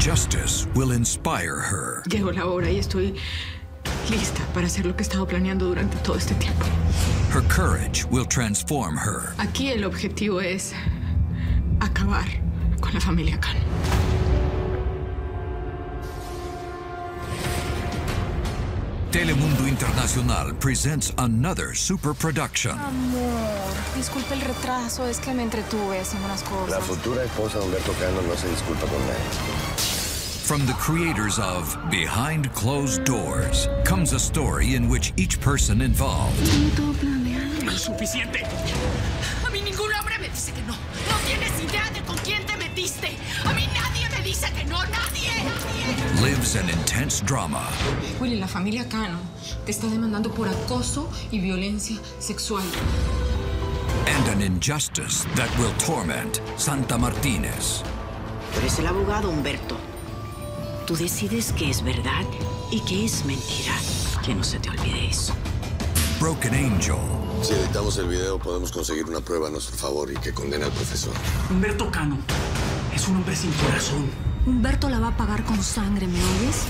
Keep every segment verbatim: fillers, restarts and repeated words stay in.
justice will inspire her. Llegó la hora y estoy lista para hacer lo que he estado planeando durante todo este tiempo. Her courage will transform her. Aquí el objetivo es acabar con la familia Khan. Telemundo Internacional presents another super production. Amor, disculpe el retraso, es que me entretuve haciendo unas cosas. La futura esposa de Humberto Cano no se disculpa con nadie. From the creators of Behind Closed Doors comes a story in which each person involved No es suficiente. A mí ningún hombre me dice que no. No tienes idea de con quién te metiste. A mí nadie me dice que no. Nadie. Nadie. lives an intense drama. Willy, la familia Cano te está demandando por acoso y violencia sexual. And an injustice that will torment Santa Martínez. Eres el abogado, Humberto. Tú decides qué es verdad y qué es mentira. Que no se te olvide eso. Broken Angel. Si editamos el video, podemos conseguir una prueba a nuestro favor y que condene al profesor. Humberto Cano es un hombre sin corazón. Humberto la va a pagar con sangre, ¿me oyes?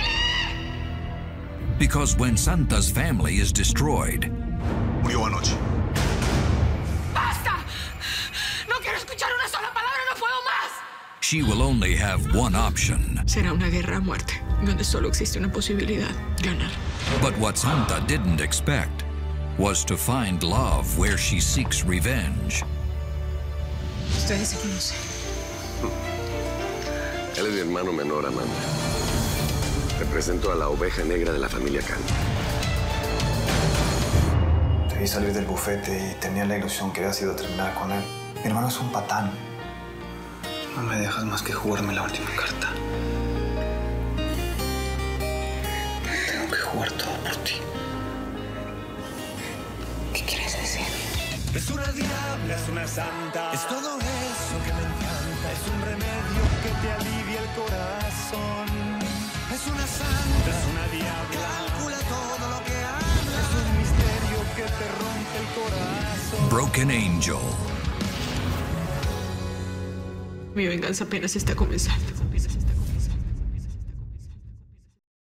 Because when Santa's family is destroyed, Murió anoche. ¡Basta! No quiero escuchar una sola palabra, no puedo más. she will only have one option. Será una guerra a muerte, donde solo existe una posibilidad: ganar. But what Santa didn't expect was to find love where she seeks revenge. Ustedes se conocen. Él es mi hermano menor, Amanda. Te presento a la oveja negra de la familia Khan. Te vi salir del bufete y tenía la ilusión que había sido terminar con él. Mi hermano es un patán. No me dejas más que jugarme la última carta. Tengo que jugar todo por ti. ¿Qué quieres decir? Es una diabla, es una santa. Es todo eso que me encanta. Es un remedio que te alivia el corazón. Es una santa, es una diabla. Calcula todo lo que habla. Es un misterio que te rompe el corazón. Broken Angel. Mi venganza apenas está comenzando.